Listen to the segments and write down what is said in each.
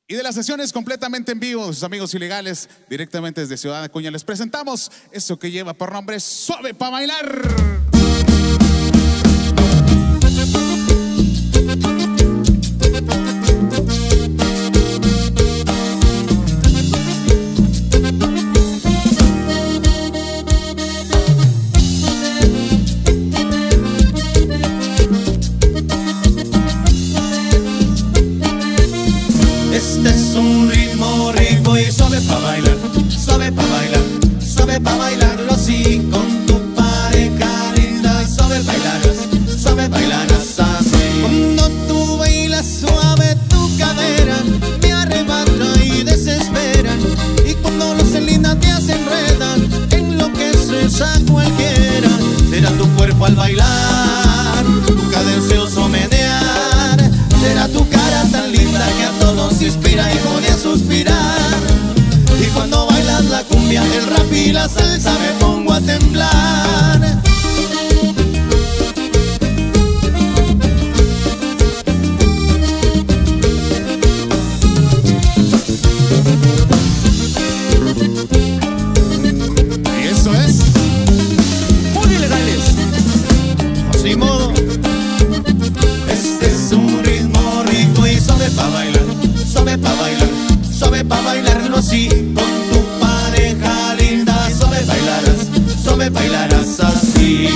Y de las sesiones completamente en vivo, sus amigos ilegales, directamente desde Ciudad Acuña, les presentamos esto que lleva por nombre Suave pa' Bailar. Este es un ritmo rico y suave pa' bailar, suave pa' bailar, suave pa' bailarlo así con tu pareja linda y suave bailarás así. Cuando tú bailas suave tu cadera me arrebata y desespera, y cuando los en linda te hacen enredan enloqueces a cualquiera. Será tu cuerpo al bailar, tu cadencioso menear, será tu cara tan linda que a todos inspira y pone a suspirar. Y cuando bailas la cumbia, el rap y la salsa me pongo a temblar. Y eso es Muy ilegales, así modo. Este es un ritmo rico y suave pa' bailar, suave pa' bailar, suave pa' bailarlo así con tu pareja linda. Suave bailarás así.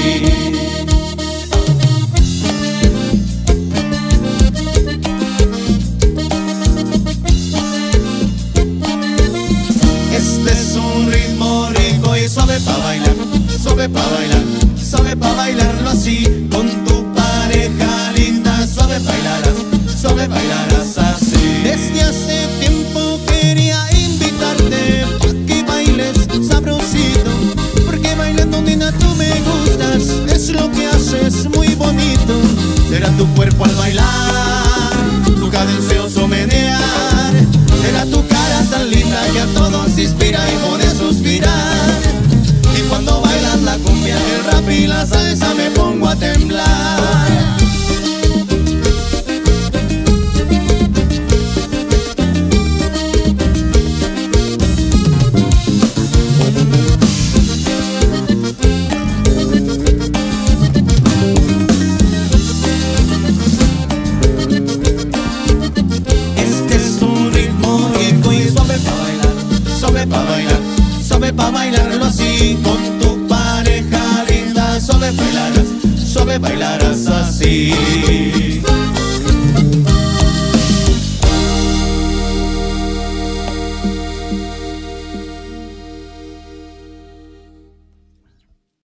Este es un ritmo rico y suave pa' bailar, suave pa' bailar, suave pa' bailarlo así con tu pareja linda. Suave bailarás así. Desde hace tiempo quería invitarte a que bailes sabrosito, porque bailando nena tú me gustas, es lo que haces muy bonito. Será tu cuerpo al bailar, tu cadencioso menear, será tu cara tan linda que a todos inspira y pone a suspirar. Y cuando bailas la cumbia, el rap y la salsa me pongo a temblar. Suave pa' bailarlo así con tu pareja linda. Suave bailarás así.